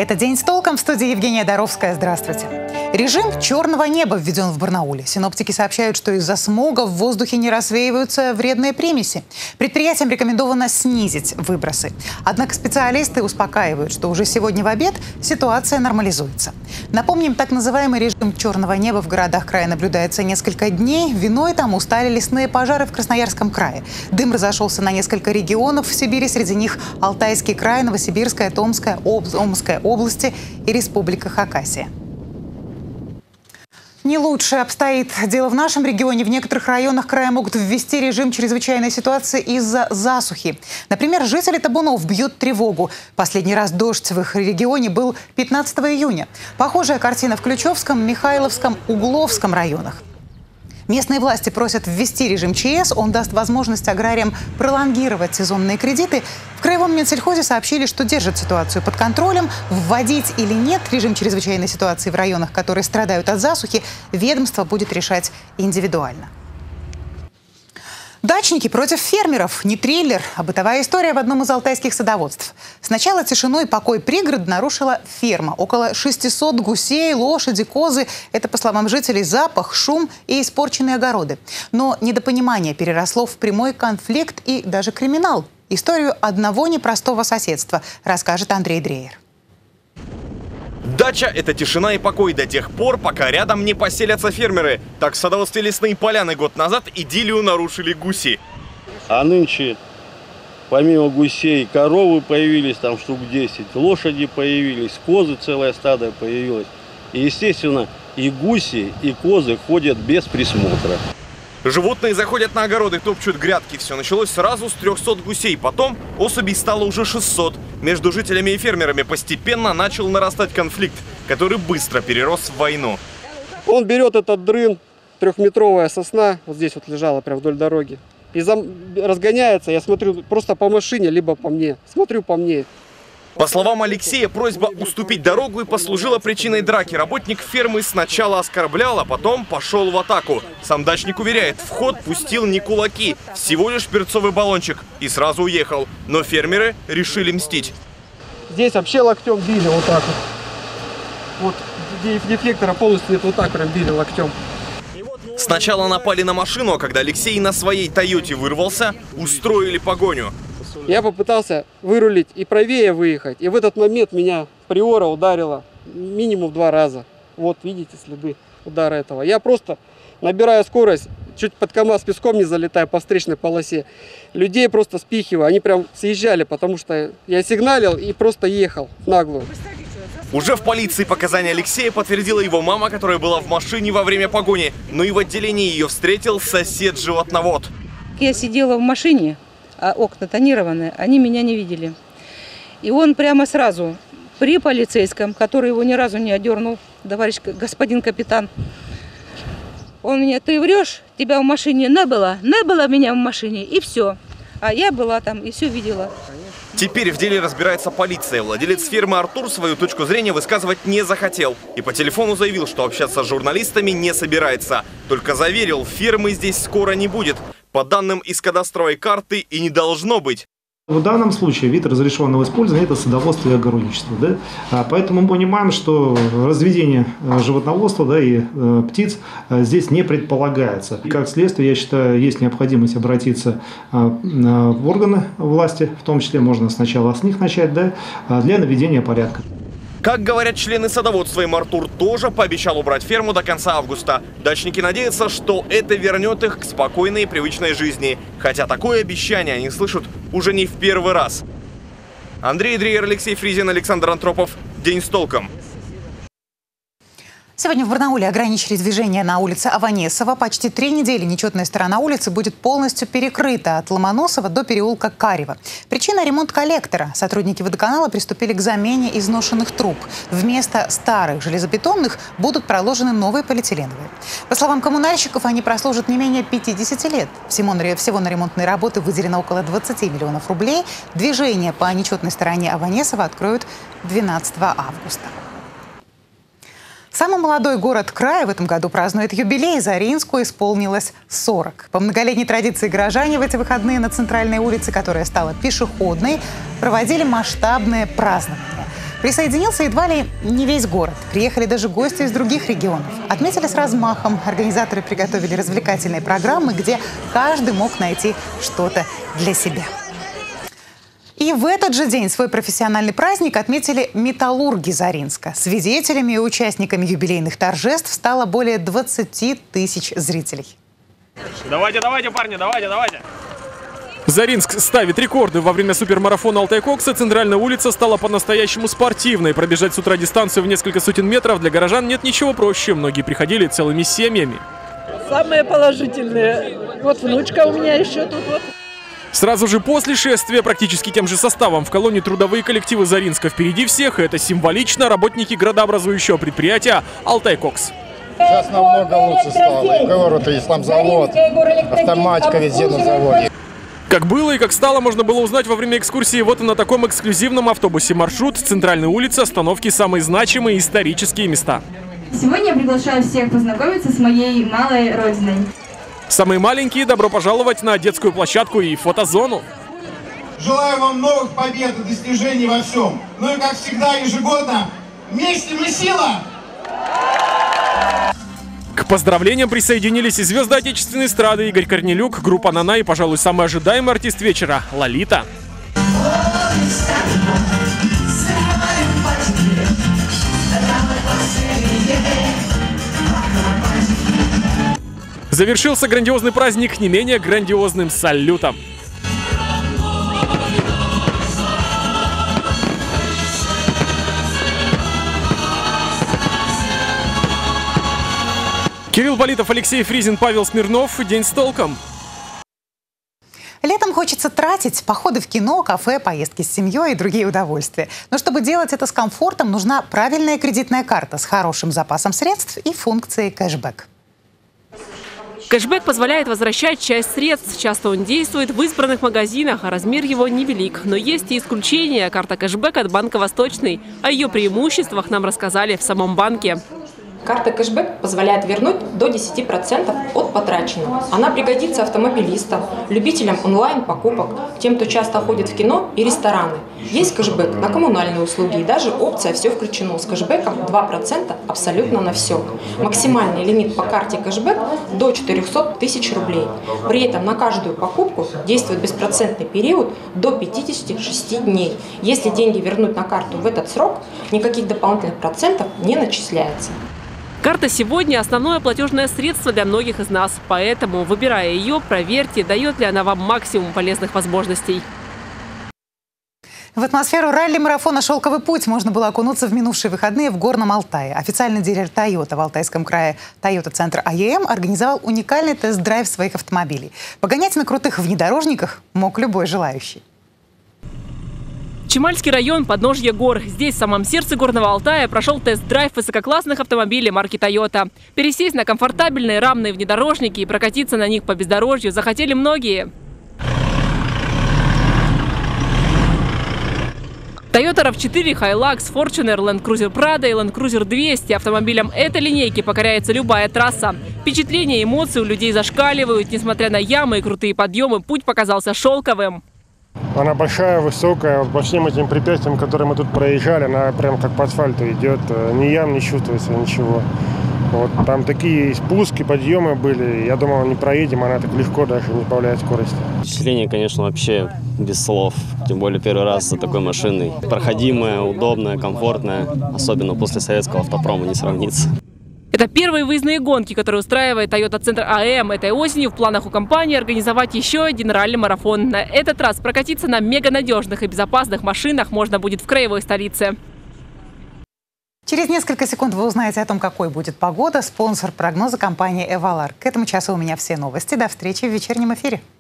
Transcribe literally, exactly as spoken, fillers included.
Это «День с толком», в студии Евгения Доровская. Здравствуйте. Режим черного неба введен в Барнауле. Синоптики сообщают, что из-за смога в воздухе не рассеиваются вредные примеси. Предприятиям рекомендовано снизить выбросы. Однако специалисты успокаивают, что уже сегодня в обед ситуация нормализуется. Напомним, так называемый режим черного неба в городах края наблюдается несколько дней. Виной тому стали лесные пожары в Красноярском крае. Дым разошелся на несколько регионов в Сибири, среди них Алтайский край, Новосибирская, Томская, Омская области и Республика Хакасия. Не лучше обстоит дело в нашем регионе. В некоторых районах края могут ввести режим чрезвычайной ситуации из-за засухи. Например, жители Табунов бьют тревогу. Последний раз дождь в их регионе был пятнадцатого июня. Похожая картина в Ключевском, Михайловском, Угловском районах. Местные власти просят ввести режим ЧС. Он даст возможность аграриям пролонгировать сезонные кредиты. В Краевом Минсельхозе сообщили, что держат ситуацию под контролем. Вводить или нет режим чрезвычайной ситуации в районах, которые страдают от засухи, ведомство будет решать индивидуально. Дачники против фермеров. Не триллер, а бытовая история в одном из алтайских садоводств. Сначала тишину и покой пригород нарушила ферма. Около шестисот гусей, лошади, козы. Это, по словам жителей, запах, шум и испорченные огороды. Но недопонимание переросло в прямой конфликт и даже криминал. Историю одного непростого соседства расскажет Андрей Дрейер. Дача – это тишина и покой до тех пор, пока рядом не поселятся фермеры. Так в садоводстве Лесные Поляны год назад идиллию нарушили гуси. А нынче помимо гусей коровы появились, там штук десять, лошади появились, козы, целое стадо появилось. И, естественно, и гуси, и козы ходят без присмотра. Животные заходят на огороды, топчут грядки. Все началось сразу с трёхсот гусей. Потом особей стало уже шестьсот. Между жителями и фермерами постепенно начал нарастать конфликт, который быстро перерос в войну. Он берет этот дрын, трехметровая сосна, вот здесь вот лежала прям вдоль дороги, и зам... разгоняется, я смотрю просто по машине, либо по мне. Смотрю по мне. По словам Алексея, просьба уступить дорогу и послужила причиной драки. Работник фермы сначала оскорблял, а потом пошел в атаку. Сам дачник уверяет, в ход пустил не кулаки, всего лишь перцовый баллончик, и сразу уехал. Но фермеры решили мстить. Здесь вообще локтем били вот так вот. Вот дефлектора полностью нет, вот так прям били локтем. Сначала напали на машину, а когда Алексей на своей Тойоте вырвался, устроили погоню. Я попытался вырулить и правее выехать, и в этот момент меня приора ударила минимум два раза. Вот видите следы удара этого. Я просто набираю скорость, чуть под КамАЗ песком не залетаю по встречной полосе. Людей просто спихиваю, они прям съезжали, потому что я сигналил и просто ехал в наглую. Уже в полиции показания Алексея подтвердила его мама, которая была в машине во время погони. Но и в отделении ее встретил сосед-животновод. Я сидела в машине, а окна тонированные, они меня не видели. И он прямо сразу при полицейском, который его ни разу не одернул, товарищ господин капитан, он мне: ты врешь, тебя в машине не было, не было меня в машине, и все. А я была там и все видела. Теперь в деле разбирается полиция. Владелец фирмы Артур свою точку зрения высказывать не захотел. И по телефону заявил, что общаться с журналистами не собирается. Только заверил, фирмы здесь скоро не будет. По данным из кадастровой карты и не должно быть. В данном случае вид разрешенного использования – это садоводство и огородничество. Да? А поэтому мы понимаем, что разведение животноводства, да, и э, птиц э, здесь не предполагается. И как следствие, я считаю, есть необходимость обратиться э, в органы власти, в том числе можно сначала с них начать, да, для наведения порядка. Как говорят члены садоводства, им Артур тоже пообещал убрать ферму до конца августа. Дачники надеются, что это вернет их к спокойной и привычной жизни. Хотя такое обещание они слышат уже не в первый раз. Андрей Дрейер, Алексей Фризин, Александр Антропов. День с толком. Сегодня в Барнауле ограничили движение на улице Аванесова. Почти три недели нечетная сторона улицы будет полностью перекрыта от Ломоносова до переулка Карева. Причина – ремонт коллектора. Сотрудники водоканала приступили к замене изношенных труб. Вместо старых железобетонных будут проложены новые полиэтиленовые. По словам коммунальщиков, они прослужат не менее пятидесяти лет. Всего на ремонтные работы выделено около двадцати миллионов рублей. Движение по нечетной стороне Аванесова откроют двенадцатого августа. Самый молодой город края в этом году празднует юбилей. Заринску исполнилось сорок. По многолетней традиции горожане в эти выходные на центральной улице, которая стала пешеходной, проводили масштабные празднования. Присоединился едва ли не весь город. Приехали даже гости из других регионов. Отметили с размахом. Организаторы приготовили развлекательные программы, где каждый мог найти что-то для себя. И в этот же день свой профессиональный праздник отметили металлурги Заринска. Свидетелями и участниками юбилейных торжеств стало более двадцати тысяч зрителей. Давайте, давайте, парни, давайте, давайте. Заринск ставит рекорды. Во время супермарафона «Алтай-Кокса» центральная улица стала по-настоящему спортивной. Пробежать с утра дистанцию в несколько сотен метров для горожан нет ничего проще. Многие приходили целыми семьями. Самые положительные. Вот внучка у меня еще тут вот. Сразу же после шествия практически тем же составом в колонне трудовые коллективы Заринска впереди всех. Это символично работники градообразующего предприятия «Алтай-Кокс». Сейчас намного лучше стало. Говорю-то, исламзавод, автоматика везде на заводе. Как было и как стало, можно было узнать во время экскурсии вот и на таком эксклюзивном автобусе маршрут центральной улицы, остановки самые значимые исторические места. Сегодня я приглашаю всех познакомиться с моей малой родиной. Самые маленькие, добро пожаловать на детскую площадку и фотозону. Желаю вам новых побед и достижений во всем. Ну и как всегда ежегодно, вместе мы сила! К поздравлениям присоединились и звезды отечественной эстрады Игорь Корнелюк, группа «Нана» и, пожалуй, самый ожидаемый артист вечера – Лолита. Завершился грандиозный праздник не менее грандиозным салютом. Кирилл Политов, Алексей Фризин, Павел Смирнов. День с толком. Летом хочется тратить походы в кино, кафе, поездки с семьей и другие удовольствия. Но чтобы делать это с комфортом, нужна правильная кредитная карта с хорошим запасом средств и функцией кэшбэк. Кэшбэк позволяет возвращать часть средств. Часто он действует в избранных магазинах, а размер его невелик. Но есть и исключения. Карта кэшбэк от Банка Восточный. О ее преимуществах нам рассказали в самом банке. Карта кэшбэк позволяет вернуть до десяти процентов от потраченного. Она пригодится автомобилистам, любителям онлайн-покупок, тем, кто часто ходит в кино и рестораны. Есть кэшбэк на коммунальные услуги и даже опция «Все включено» с кэшбэком два процента абсолютно на все. Максимальный лимит по карте кэшбэк до четырёхсот тысяч рублей. При этом на каждую покупку действует беспроцентный период до пятидесяти шести дней. Если деньги вернуть на карту в этот срок, никаких дополнительных процентов не начисляется. Карта сегодня – основное платежное средство для многих из нас. Поэтому, выбирая ее, проверьте, дает ли она вам максимум полезных возможностей. В атмосферу ралли-марафона «Шелковый путь» можно было окунуться в минувшие выходные в Горном Алтае. Официальный дилер «Тойота» в Алтайском крае «Тойота-центр АЕМ» организовал уникальный тест-драйв своих автомобилей. Погонять на крутых внедорожниках мог любой желающий. Чемальский район, подножье гор. Здесь, в самом сердце Горного Алтая, прошел тест-драйв высококлассных автомобилей марки Toyota. Пересесть на комфортабельные рамные внедорожники и прокатиться на них по бездорожью захотели многие. Toyota рав четыре, Hilux, Fortuner, Land Cruiser Prado и Land Cruiser двести. Автомобилям этой линейки покоряется любая трасса. Впечатления и эмоции у людей зашкаливают. Несмотря на ямы и крутые подъемы, путь показался шелковым. Она большая, высокая, по всем этим препятствиям, которые мы тут проезжали, она прям как по асфальту идет, ни ям не чувствуется, ничего. Вот, там такие спуски, подъемы были, я думал, не проедем, она так легко даже не сбавляет скорости. Впечатление, конечно, вообще без слов, тем более первый раз за такой машиной. Проходимая, удобная, комфортная, особенно после советского автопрома не сравнится. Это первые выездные гонки, которые устраивает Toyota-центр АЭМ. Этой осенью в планах у компании организовать еще один ралли-марафон. На этот раз прокатиться на меганадежных и безопасных машинах можно будет в краевой столице. Через несколько секунд вы узнаете о том, какой будет погода. Спонсор прогноза — компания «Эвалар». К этому часу у меня все новости. До встречи в вечернем эфире.